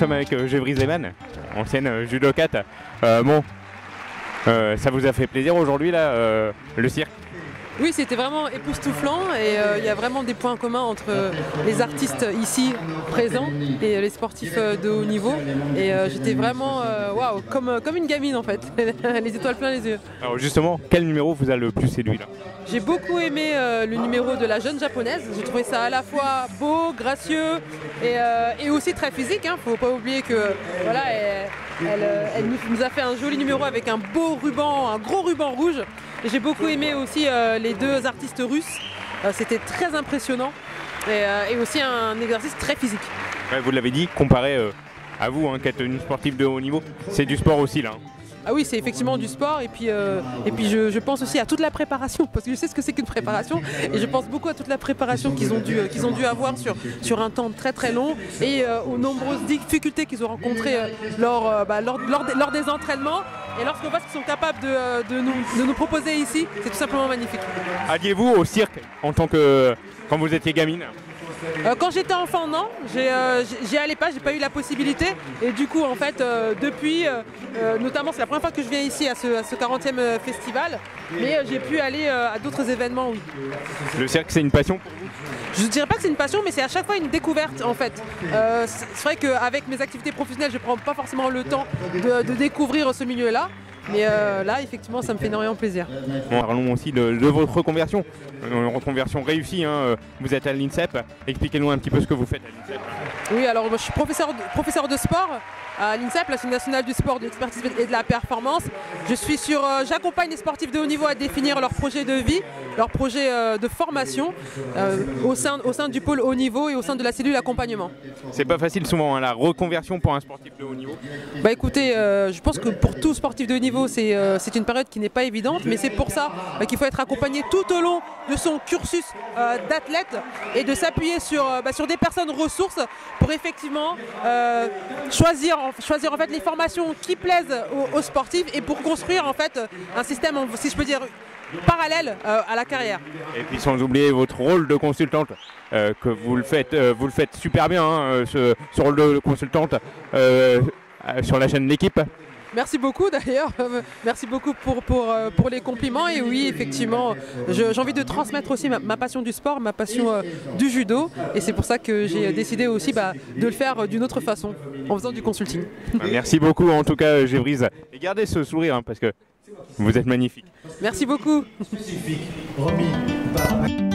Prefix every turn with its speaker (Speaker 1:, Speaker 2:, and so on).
Speaker 1: sommes avec Gévrise Lehmann, ancienne judokate. Ça vous a fait plaisir aujourd'hui là, le cirque?
Speaker 2: Oui, c'était vraiment époustouflant et il y a vraiment des points communs entre les artistes ici présents et les sportifs de haut niveau. Et j'étais vraiment waouh, comme une gamine en fait, les étoiles plein les yeux.
Speaker 1: Alors justement, quel numéro vous a le plus séduit là?
Speaker 2: J'ai beaucoup aimé le numéro de la jeune japonaise. J'ai trouvé ça à la fois beau, gracieux et aussi très physique. Faut pas oublier que voilà, elle nous a fait un joli numéro avec un beau ruban, un gros ruban rouge. Et j'ai beaucoup aimé aussi les deux artistes russes. C'était très impressionnant et aussi un exercice très physique.
Speaker 1: Ouais, vous l'avez dit, comparé à vous, qui êtes une sportive de haut niveau, c'est du sport aussi là.
Speaker 2: Ah oui, c'est effectivement du sport et puis je pense aussi à toute la préparation parce que je sais ce que c'est qu'une préparation et je pense beaucoup à toute la préparation qu'ils ont dû avoir sur un temps très très long et aux nombreuses difficultés qu'ils ont rencontrées lors des entraînements et lorsqu'on voit ce qu'ils sont capables de nous proposer ici, c'est tout simplement magnifique.
Speaker 1: Alliez-vous au cirque quand vous étiez gamine?
Speaker 2: Quand j'étais enfant, non, j'y allais pas, j'ai pas eu la possibilité et du coup en fait depuis, notamment c'est la première fois que je viens ici à ce 40e festival, mais j'ai pu aller à d'autres événements, oui.
Speaker 1: Le cirque c'est une passion pour vous?
Speaker 2: Je ne dirais pas que c'est une passion, mais c'est à chaque fois une découverte en fait. C'est vrai qu'avec mes activités professionnelles, je prends pas forcément le temps de découvrir ce milieu-là. Mais là, effectivement, ça me fait énormément plaisir.
Speaker 1: Bon, parlons aussi de votre reconversion. Une reconversion réussie. Vous êtes à l'INSEP. Expliquez-nous un petit peu ce que vous faites à l'INSEP.
Speaker 2: Oui, alors moi, je suis professeur de sport à l'INSEP, l'Institut national du sport, de l'expertise et de la performance. J'accompagne les sportifs de haut niveau à définir leur projet de vie, leur projet de formation au sein du pôle haut niveau et au sein de la cellule accompagnement.
Speaker 1: C'est pas facile souvent, la reconversion pour un sportif de haut niveau?
Speaker 2: Bah écoutez, je pense que pour tout sportif de haut niveau, c'est une période qui n'est pas évidente, mais c'est pour ça qu'il faut être accompagné tout au long de son cursus d'athlète et de s'appuyer sur des personnes ressources pour effectivement choisir en fait les formations qui plaisent aux sportifs et pour construire en fait un système, si je peux dire, parallèle à la carrière.
Speaker 1: Et puis sans oublier votre rôle de consultante, que vous le faites super bien, ce rôle de consultante sur la chaîne L'équipe.
Speaker 2: Merci beaucoup d'ailleurs, merci beaucoup pour les compliments et oui effectivement j'ai envie de transmettre aussi ma passion du sport, ma passion du judo et c'est pour ça que j'ai décidé aussi de le faire d'une autre façon, en faisant du consulting.
Speaker 1: Merci beaucoup en tout cas Gévrise et gardez ce sourire parce que vous êtes magnifique.
Speaker 2: Merci beaucoup.